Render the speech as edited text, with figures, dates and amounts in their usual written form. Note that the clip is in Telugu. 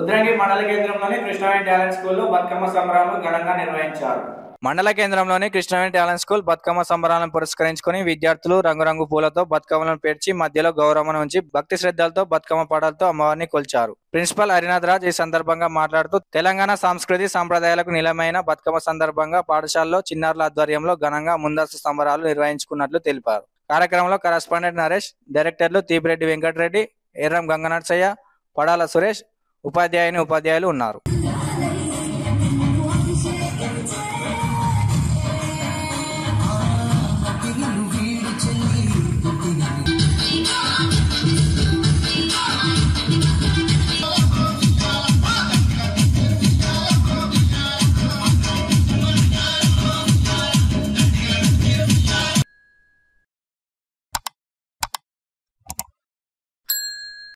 రుద్రంగి మండల కేంద్రంలోని కృష్ణవేణి టాలెంట్ స్కూల్లో బతుకమ్మ సంబరాలను ఘనంగా నిర్వహించారు. మండల కేంద్రంలోని కృష్ణవేణి టాలెంట్ స్కూల్ బతుకమ్మ సంబరాలను పురస్కరించుకుని విద్యార్థులు రంగురంగు పూలతో బతుకమ్మలను పేర్చి మధ్యలో గౌరవం ఉంచి భక్తి శ్రద్ధలతో బతుకమ్మ పాటలతో అమ్మవారిని కొల్చారు. ప్రిన్సిపల్ హరినాథ్ రాజ్ ఈ సందర్భంగా మాట్లాడుతూ తెలంగాణ సంస్కృతి సంప్రదాయాలకు నిలమైన బతుకమ్మ సందర్భంగా పాఠశాలలో చిన్నారుల ఆధ్వర్యంలో ఘనంగా ముందస్తు సంబరాలు నిర్వహించుకున్నట్లు తెలిపారు. కార్యక్రమంలో కరెస్పాండెంట్ నరేష్, డైరెక్టర్లు తీపిరెడ్డి వెంకటరెడ్డి, ఎర్రం గంగనర్సయ్య, పడాల సురేష్, ఉపాధ్యాయులు ఉన్నారు.